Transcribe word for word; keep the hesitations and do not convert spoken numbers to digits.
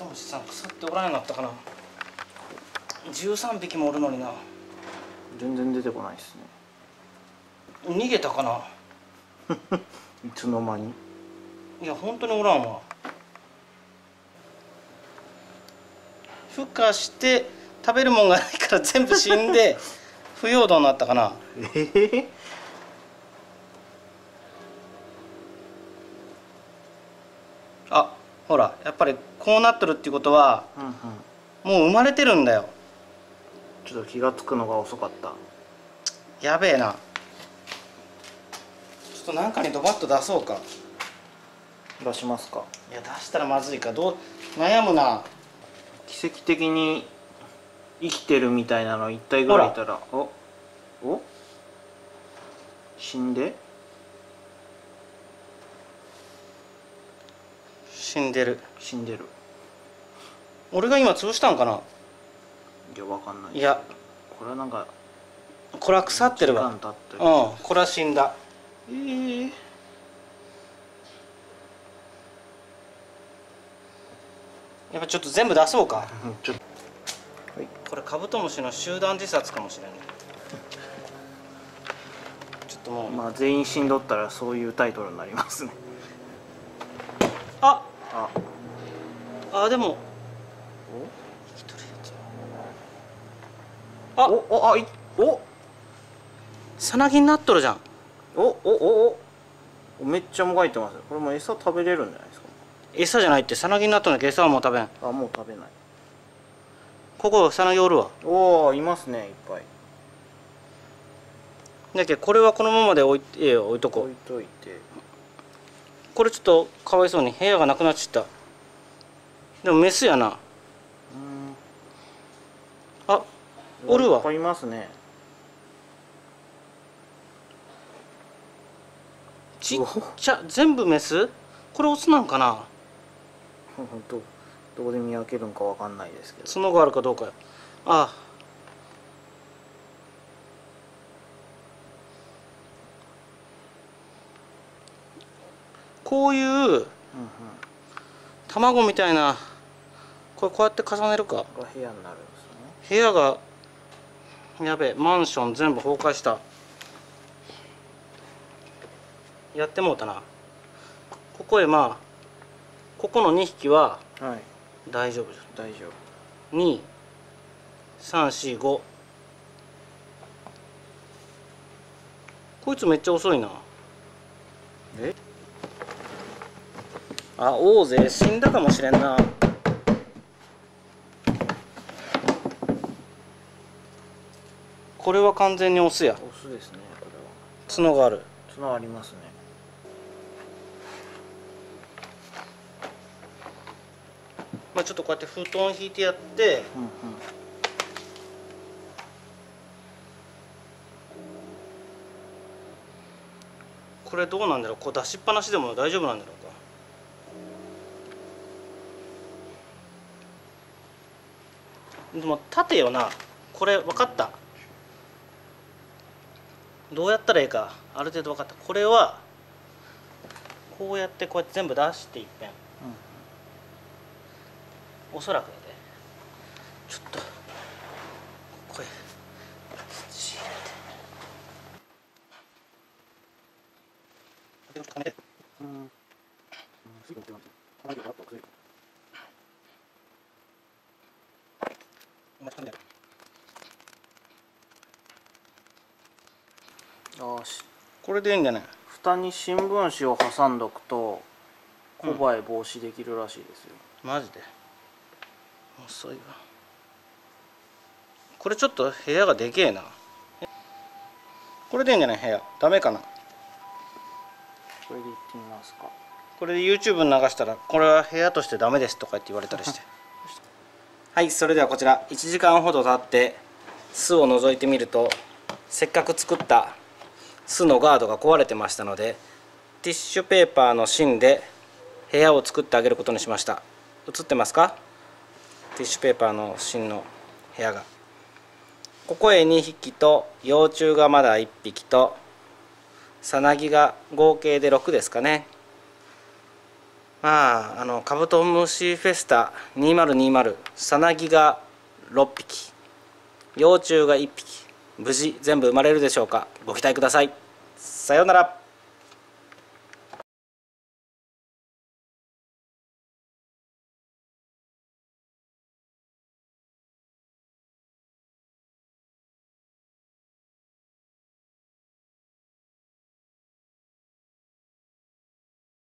ムシさん腐っておらんようになったかな。じゅうさんびきもおるのにな。 全然出てこないですね。 逃げたかな。 いつの間に。 いや本当におらんわ。孵化して食べるもんがないから全部死んで腐葉土になったかな。 えー、 あ、ほらやっぱりこうなっとるっていうことは、うんうん、もう生まれてるんだよ。 ちょっと気が付くのが遅かった。 やべえな。ちょっとなんかにドバッと出そうか。 出しますか。 いや出したらまずいか。どう悩むな。 奇跡的に生きてるみたいなの一体ぐらいいたら、おお死んで死んでる死んでる。 俺が今潰したんかな。 いやわかんない。 いやこれはなんかこれは腐ってるわ。 時間経ってる。 うん、これは死んだ。 えー、 やっぱちょっと全部出そうか。 ちょっと、はい、 これカブトムシの集団自殺かもしれない。ちょっともうまあ全員死んどったらそういうタイトルになりますね。 あああ、でも生きとるやつ。あおおあいおさなぎになっとるじゃん。 おおおおめっちゃもがいてますよ。これも餌食べれるんじゃないですか。 餌じゃないって、さなぎになっとるんだけど餌はもう食べん。 あ、もう食べない。 ここさなぎおるわ。 おおいますね、いっぱい。 だけどこれはこのままで置いて、ええ、置いとこう。 置いといて。 これちょっとかわいそうに部屋がなくなっちゃった。でもメスやな。 うん、 あ、おるわ。 いっぱいいますね。 ちっちゃ、全部メス？これオスなんかな。 どどこで見分けるんかわかんないですけど。 角があるかどうかよ。ああ、こういう、うんうん、卵みたいな、これこうやって重ねるか。 これ部屋になるんですね。 部屋がやべえ、マンション全部崩壊した。やってもうたな。ここへまあここのにひきは大丈夫じゃん。 大丈夫。 に、さん、し、ご。こいつめっちゃ遅いな。 え？ あ、大勢死んだかもしれんな。これは完全にオスや。 オスですね、これは。 角がある。 角ありますね。 まあちょっとこうやって布団引いてやって、うんうん、これどうなんだろう。こう出しっぱなしでも大丈夫なんだろうか。でも縦よな。これ分かった。どうやったらいいかある程度分かった。これはこうやってこうやって全部出していっぺん、うん、おそらくやで。ちょっとこれ土入れて、うん、よし、これでいいんじゃない。 蓋に新聞紙を挟んどくとコバエ防止できるらしいですよ。 うん、マジで遅いわ。これちょっと部屋がでけえな。これでいいんじゃない。部屋ダメかな。 これでいってみますか。 これで YouTube に流したらこれは部屋としてダメですとか言って言われたりしてはい、それではこちらいちじかんほど経って巣を覗いてみると、せっかく作った巣のガードが壊れてましたので、ティッシュペーパーの芯で部屋を作ってあげることにしました。映ってますか？ティッシュペーパーの芯の部屋が。ここへにひきと幼虫がまだいっぴきとさなぎが合計でろくですかね。 まああのカブトムシフェスタにせんにじゅうさなぎがろっぴき、幼虫がいっぴき、無事全部生まれるでしょうか。ご期待ください。さようなら。